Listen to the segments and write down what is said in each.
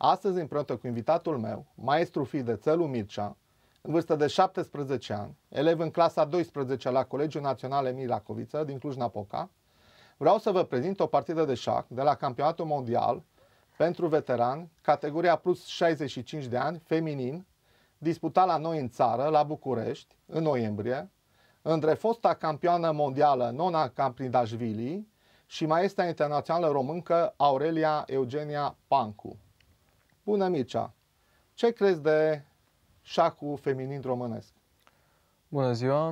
Astăzi, împreună cu invitatul meu, maestru FIDE Țelu Mircea, în vârstă de 17 ani, elev în clasa 12 la Colegiul Național Emil Racoviță din Cluj-Napoca, vreau să vă prezint o partidă de șah de la Campionatul Mondial pentru veterani, categoria plus 65 de ani, feminin, disputat la noi în țară, la București, în noiembrie, între fosta campioană mondială Nona Camprindașvili și maestra internațională româncă Aurelia Eugenia Pancu. Bună, Mircea! Ce crezi de șahul feminin românesc? Bună ziua!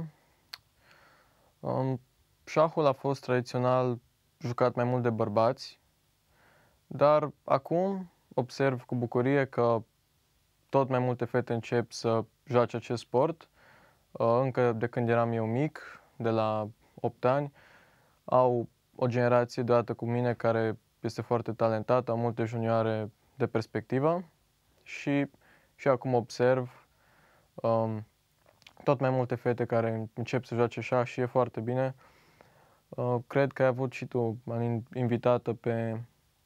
Șahul a fost tradițional jucat mai mult de bărbați, dar acum observ cu bucurie că tot mai multe fete încep să joace acest sport. Încă de când eram eu mic, de la 8 ani, au o generație deodată cu mine care este foarte talentată, au multe junioare de perspectivă și acum observ tot mai multe fete care încep să joace șah și e foarte bine. Cred că ai avut și tu invitată pe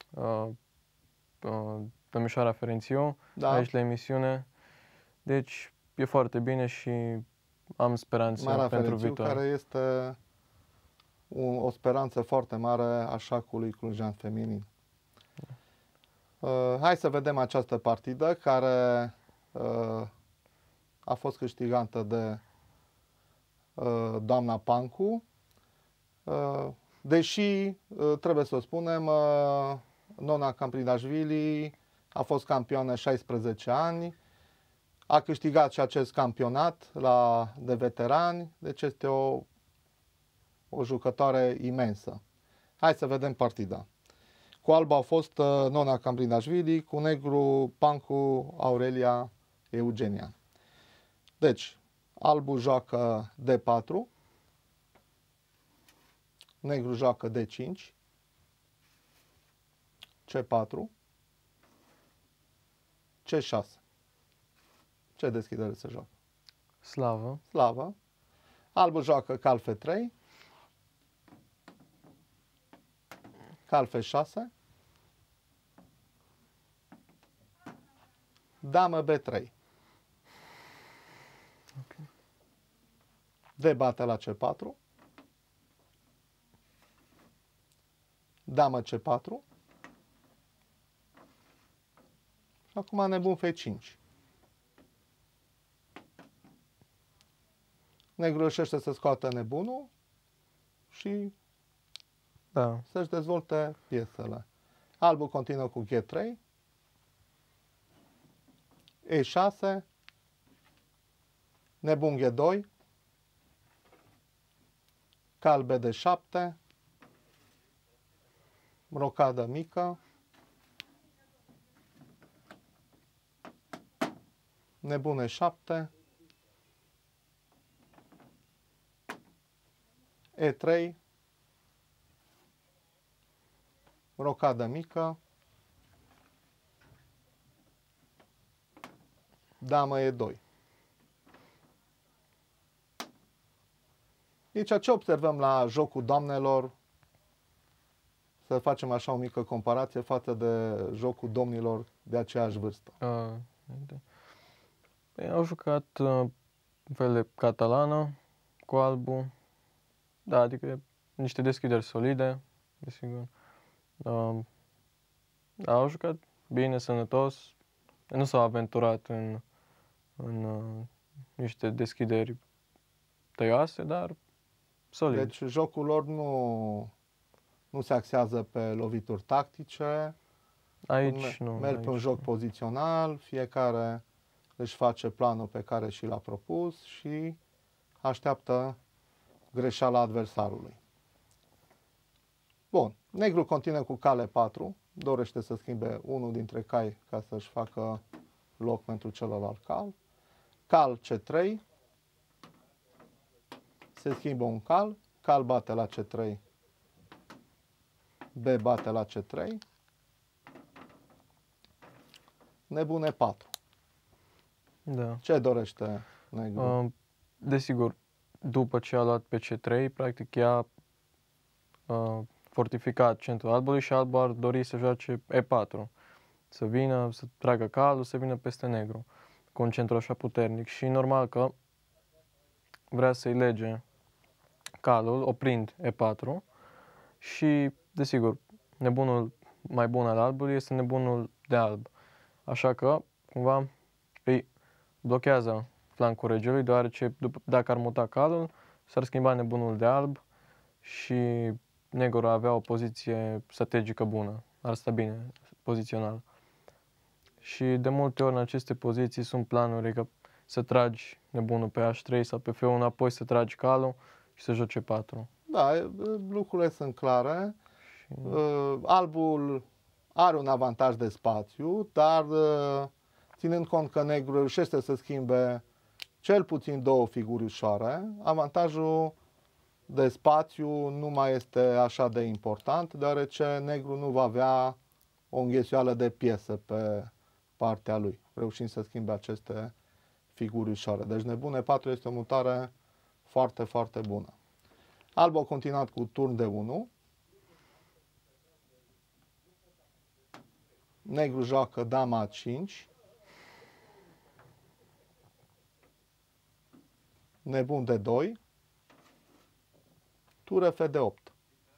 domnișoara Ferențiu, Da. aici la emisiune. Deci e foarte bine și am speranțe Mara pentru Ferențiu, viitor. care este o speranță foarte mare a șahului clujean feminin. Hai să vedem această partidă care a fost câștigată de doamna Pancu. Deși, trebuie să o spunem, Nona Camprindașvili a fost campioană 16 ani, a câștigat și acest campionat de veterani, deci este o jucătoare imensă. Hai să vedem partida. Cu alb au fost Nona Camprindașvili, cu negru Pancu Aurelia Eugenia. Deci, albul joacă D4, negru joacă D5, C4, C6. Ce deschidere se joacă? Slavă. Slavă. Albul joacă cal F3, cal F6, damă B3. Okay. D bate la C4, damă C4 și acum nebun F5. Negru reușește să scoată nebunul și să-și dezvolte piesele. Albul continuă cu G3, E6, nebun G2, cal BD7, rocadă mică, nebun E7, E3, rocadă mică, damă E2. Deci, ce observăm la jocul doamnelor? Să facem așa o mică comparație față de jocul domnilor de aceeași vârstă. Au jucat un fel de catalană cu albul. Da, adică niște deschideri solide, desigur. Au jucat bine, sănătos. Nu s-au aventurat în niște deschideri tăioase, dar solide. Deci jocul lor nu se axează pe lovituri tactice. Aici nu. Merg pe un joc pozițional, fiecare își face planul pe care și l-a propus și așteaptă greșeala adversarului. Bun, negru continuă cu cale 4, dorește să schimbe unul dintre cai ca să-și facă loc pentru celălalt cal. Cal C3, se schimbă un cal, cal bate la C3, B bate la C3, nebun E4. Da. Ce dorește negru? Desigur, după ce a luat pe C3, practic i-a fortificat centrul albului și albul ar dori să joace E4. să vină, să tragă calul, să vină peste negru, cu un centru așa puternic. Și normal că vrea să-i lege calul, oprind E4 și, desigur, nebunul mai bun al albului este nebunul de alb. Așa că, cumva, îi blochează flancul regelui, deoarece dacă ar muta calul, s-ar schimba nebunul de alb și negru ar avea o poziție strategică bună, ar sta bine pozițional. Și de multe ori în aceste poziții sunt planuri că să tragi nebunul pe H3 sau pe F1, apoi să tragi calul și să joci 4. Da, lucrurile sunt clare. Albul are un avantaj de spațiu, dar ținând cont că negru reușește să schimbe cel puțin două figuri ușoare, avantajul de spațiu nu mai este așa de important, deoarece negru nu va avea o înghesuială de piesă pe partea lui, reușind să schimbe aceste figuri ușoare. Deci nebun E4 este o mutare foarte, foarte bună. Alb a continuat cu turn de 1. Negru joacă dama A5. Nebun de 2. Tur F de 8.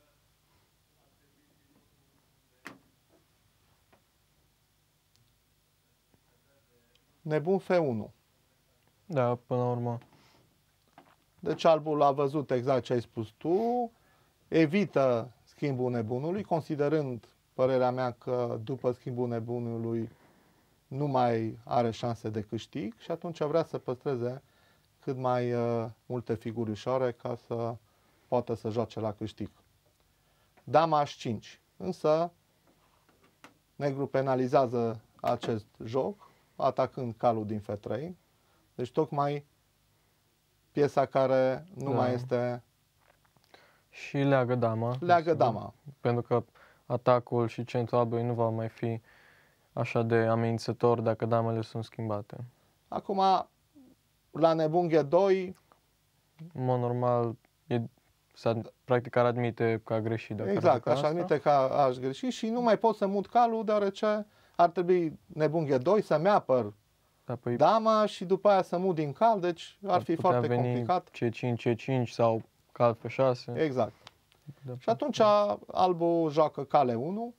Nebun F1. Da, până la urmă. Deci albul a văzut exact ce ai spus tu, evită schimbul nebunului, considerând, părerea mea, că după schimbul nebunului nu mai are șanse de câștig și atunci vrea să păstreze cât mai multe figuri ușoare ca să poată să joace la câștig. Dama H5, însă negru penalizează acest joc atacând calul din F3, deci tocmai piesa care nu mai este... Și leagă dama. Leagă dama. Pentru că atacul și centrul albului nu va mai fi așa de amenințător dacă damele sunt schimbate. Acum, la nebun G2... În mod normal, practic ar admite că a greșit. Dacă exact, aș admite că aș greși și nu mai pot să mut calul, deoarece ar trebui nebun G2 să-mi apăr dama și după aia să mut din cal, deci ar fi foarte complicat. C5, C5 sau cal F6. Exact. Și atunci albul joacă cale 1,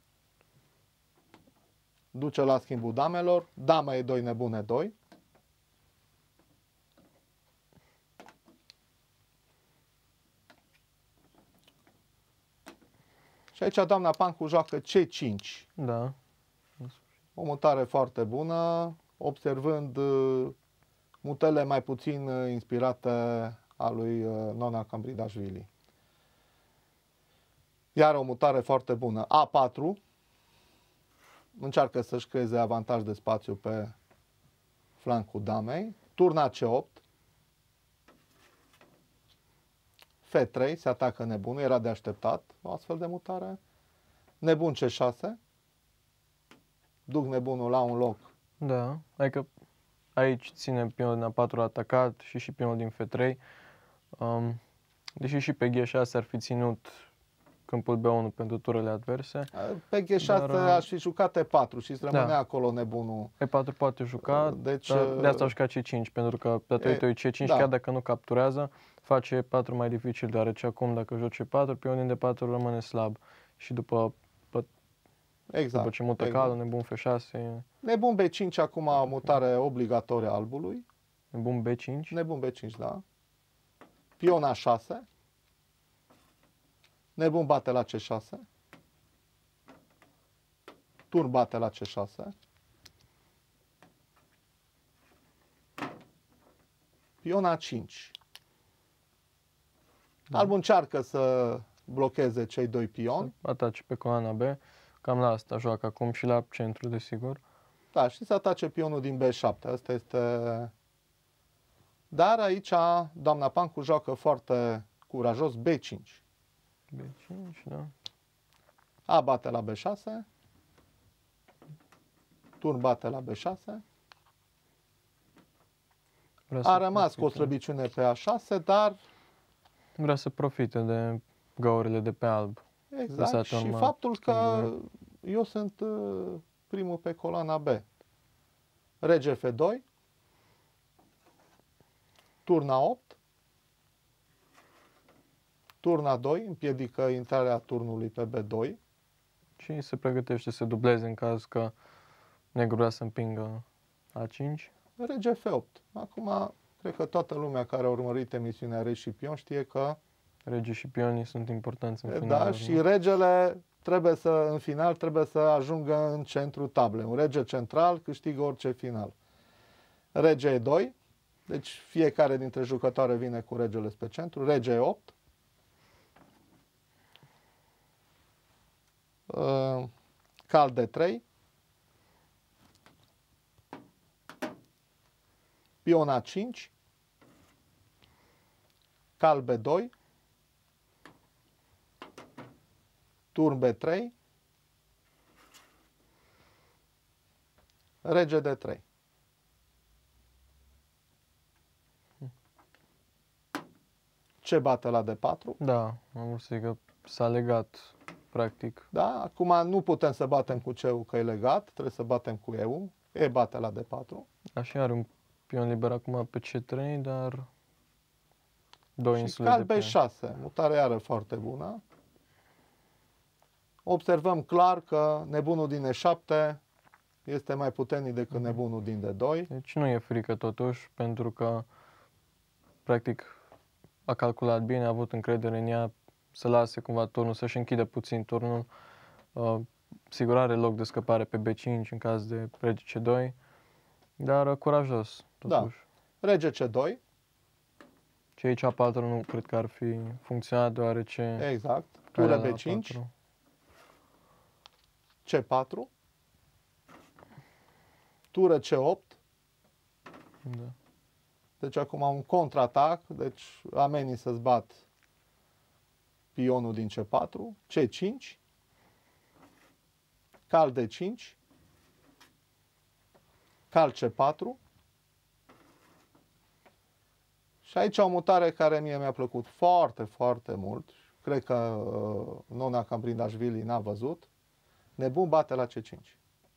duce la schimbul damelor, dama E2, nebun E2. Și aici doamna Pancu joacă C5. Da. O mutare foarte bună, observând mutele mai puțin inspirate a lui Nona Cambridashvili. Iar o mutare foarte bună. A4. Încearcă să-și creeze avantaj de spațiu pe flancul damei. Turn C8. F3. Se atacă nebunul. Era de așteptat o astfel de mutare. Nebun C6. Duc nebunul la un loc. Da. Adică aici ține pionul din A4 atacat și pionul din F3. Deși și pe G6 ar fi ținut câmpul B1 pentru turele adverse. Pe G6 aș fi jucat E4 și îți rămânea acolo nebunul. E4 poate juca, deci, de asta au jucat C5, pentru că datorită lui C5, chiar dacă nu capturează, face E4 mai dificil, deoarece acum dacă joci E4, pionul din D4 rămâne slab. Și după ce mută calul, nebun F6. Nebun B5 acum mutare obligatorie albului. Nebun B5? Nebun B5, da. Pion A6. Nebun bate la C6. Turn bate la C6. Pion A5. Albul încearcă să blocheze cei doi pioni. Atace pe coloana B. Cam la asta joacă acum și la centru, desigur. Da, și să atace pionul din B7. Asta este... Dar aici doamna Pancu joacă foarte curajos B5. B5, da. A bate la B6. Turn bate la B6. A rămas cu o slăbiciune pe A6, dar... Vrea să profite de găurile de pe alb. Exact. Și faptul că eu sunt primul pe coloana B. Rege F2, turna 8, turna 2, împiedică intrarea turnului pe B2. Și se pregătește să dubleze în caz că negru vrea să împingă A5. Rege F8. Acum, cred că toată lumea care a urmărit emisiunea Regi și Pion știe că Regii și pionii sunt importanți în final. da, și regele trebuie să, în final, trebuie să ajungă în centrul tablei. Un rege central câștigă orice final. Rege E2, deci fiecare dintre jucătoare vine cu regele spre centru. Rege E8. Cal D3. Pion A5. Cal B2. Turn B3. Rege D3. Ce bate la D4? Da, am vrut să zic că s-a legat, practic. Da? Acum nu putem să batem cu C-ul că e legat, trebuie să batem cu E-ul. E bate la D4. Așa are un pion liber acum pe C3, dar două Și insule cal de pion. B6, mutare iară foarte bună. Observăm clar că nebunul din E7 este mai puternic decât nebunul din D2. Deci nu e frică totuși, pentru că practic a calculat bine, a avut încredere în ea să lase cumva turnul, să-și închidă puțin turnul. Sigur are loc de scăpare pe B5 în caz de rege C2, dar curajos totuși. Da. Rege C2. Și aici A4 nu cred că ar fi funcționat, deoarece Exact. calea Tură la B5. A4. C4. Tură C8. Da. Deci acum un contraatac, deci amenii să-ți bat pionul din C4, C5, cal D5, cal C4 și aici o mutare care mie mi-a plăcut foarte, foarte mult. Cred că Nona Cambrindașvili n-a văzut. Nebun bate la C5.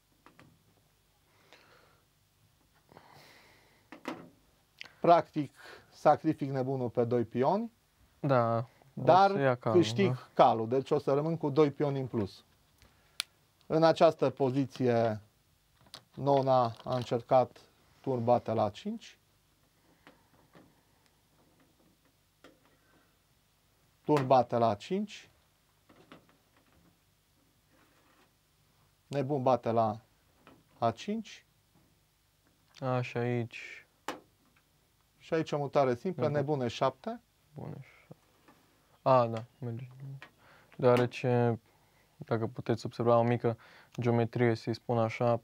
Practic, sacrific nebunul pe 2 pioni, Da, dar o să ia calul, câștig da? calul. Deci o să rămân cu 2 pioni în plus. În această poziție, Nona a încercat turn bate la 5. Turn bate la 5. Nebun bate la A5. Și aici, Și aici o mutare simplă, Mhm. nebun E7. bun. Da, merge. Deoarece, dacă puteți observa o mică geometrie, să-i spun așa,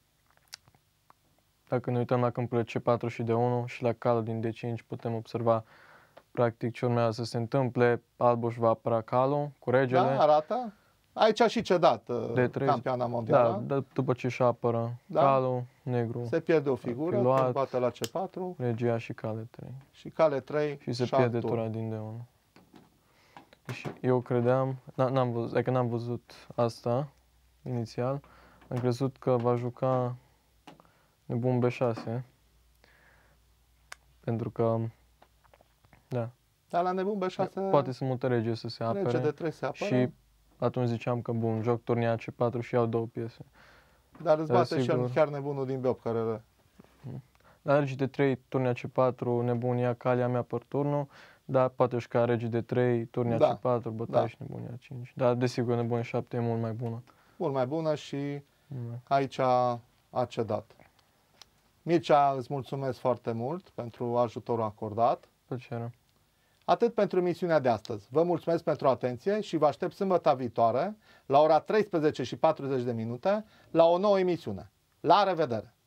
dacă ne uităm la câmpurile C4 și D1 și la calul din D5, putem observa practic ce urmează să se întâmple. Albul își va apăra calul cu regele. Da, arată. Aici a și cedat D3. campioana Da, mondială. dar după ce își apără Da. calul, negru, Se pierde o figură, Fi luat. turn bate la C4 regia și cale 3. și cale 3 Și se și pierde alt turn. tura din D1. Și eu credeam, n-am văzut asta inițial, am crezut că va juca nebun B6, pentru că, da, Dar la nebun B6 poate să mută regie să se apere rege D3 se apără, și atunci ziceam că bun, joc turnia C4 și iau două piese. dar îți dar bate și sigur. chiar nebunul din B8 care La regi de 3, turnia C4, nebun ia calea mea pe turnul, dar poate și ca regi de 3, turnia Da, C4, bătaie da. și nebunia 5. Dar desigur nebun 7 e mult mai bună. mult mai bună și Da. aici a cedat. Mircea, îți mulțumesc foarte mult pentru ajutorul acordat. Plăcere. Atât pentru emisiunea de astăzi. Vă mulțumesc pentru atenție și vă aștept sâmbătă viitoare, la ora 13:40 la o nouă emisiune. La revedere!